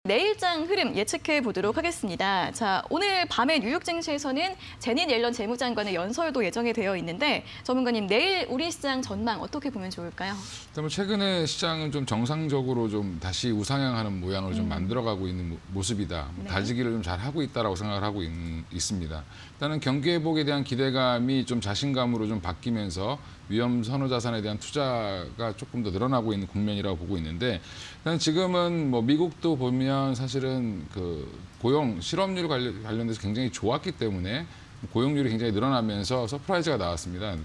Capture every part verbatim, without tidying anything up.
내일장 흐름 예측해 보도록 하겠습니다. 자, 오늘 밤에 뉴욕 증시에서는 제닛 옐런 재무장관의 연설도 예정이 되어 있는데 전문가님, 내일 우리 시장 전망 어떻게 보면 좋을까요? 일단 뭐 최근에 시장은 좀 정상적으로 좀 다시 우상향하는 모양을 음. 좀 만들어가고 있는 모습이다. 네. 다지기를 좀 잘 하고 있다라고 생각을 하고 있, 있습니다. 일단은 경기 회복에 대한 기대감이 좀 자신감으로 좀 바뀌면서 위험 선호 자산에 대한 투자가 조금 더 늘어나고 있는 국면이라고 보고 있는데, 일단 지금은 뭐 미국도 보면 사실은 그 고용 실업률 관련, 관련돼서 굉장히 좋았기 때문에 고용률이 굉장히 늘어나면서 서프라이즈가 나왔습니다.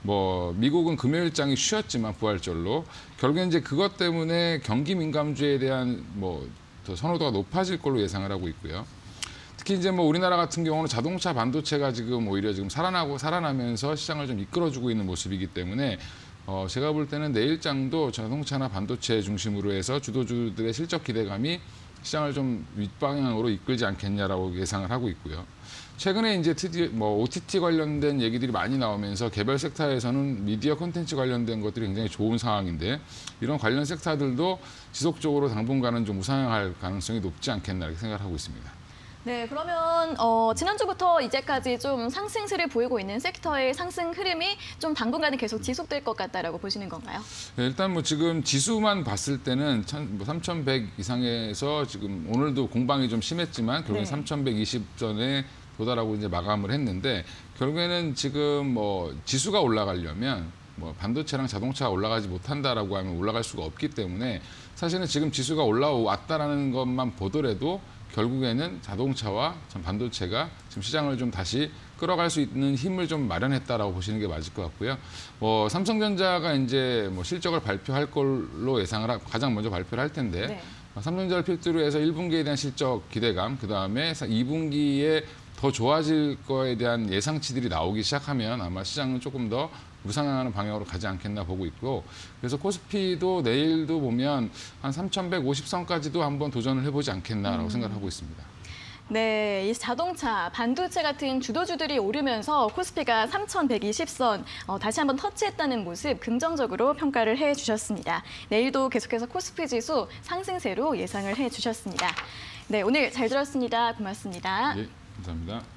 뭐 미국은 금요일장이 쉬었지만 부활절로 결국엔 이제 그것 때문에 경기 민감주에 대한 뭐 더 선호도가 높아질 걸로 예상을 하고 있고요. 특히 이제 뭐 우리나라 같은 경우는 자동차 반도체가 지금 오히려 지금 살아나고 살아나면서 시장을 좀 이끌어주고 있는 모습이기 때문에 어 제가 볼 때는 내일장도 자동차나 반도체 중심으로 해서 주도주들의 실적 기대감이 시장을 좀 윗방향으로 이끌지 않겠냐라고 예상을 하고 있고요. 최근에 이제 드디어 뭐 오티티 관련된 얘기들이 많이 나오면서 개별 섹터에서는 미디어 콘텐츠 관련된 것들이 굉장히 좋은 상황인데, 이런 관련 섹터들도 지속적으로 당분간은 좀 우상향할 가능성이 높지 않겠나 이렇게 생각을 하고 있습니다. 네, 그러면 어, 지난주부터 이제까지 좀 상승세를 보이고 있는 섹터의 상승 흐름이 좀 당분간은 계속 지속될 것 같다라고 보시는 건가요? 네, 일단 뭐 지금 지수만 봤을 때는 삼천백 이상에서 지금 오늘도 공방이 좀 심했지만 결국엔 네. 삼천백이십 전에 도달하고 이제 마감을 했는데, 결국에는 지금 뭐 지수가 올라가려면 뭐 반도체랑 자동차가 올라가지 못한다라고 하면 올라갈 수가 없기 때문에, 사실은 지금 지수가 올라왔다라는 것만 보더라도 결국에는 자동차와 반도체가 지금 시장을 좀 다시 끌어갈 수 있는 힘을 좀 마련했다라고 보시는 게 맞을 것 같고요. 뭐 삼성전자가 이제 뭐 실적을 발표할 걸로 예상을 하, 가장 먼저 발표를 할 텐데, 네. 삼성전자를 필두로 해서 일 분기에 대한 실적 기대감, 그 다음에 이 분기에 더 좋아질 거에 대한 예상치들이 나오기 시작하면 아마 시장은 조금 더 우상향하는 방향으로 가지 않겠나 보고 있고, 그래서 코스피도 내일도 보면 한 삼천백오십 선까지도 한번 도전을 해보지 않겠나라고 음. 생각을 하고 있습니다. 네, 이 자동차, 반도체 같은 주도주들이 오르면서 코스피가 삼천백이십 선 어, 다시 한번 터치했다는 모습 긍정적으로 평가를 해주셨습니다. 내일도 계속해서 코스피 지수 상승세로 예상을 해주셨습니다. 네, 오늘 잘 들었습니다. 고맙습니다. 예, 감사합니다.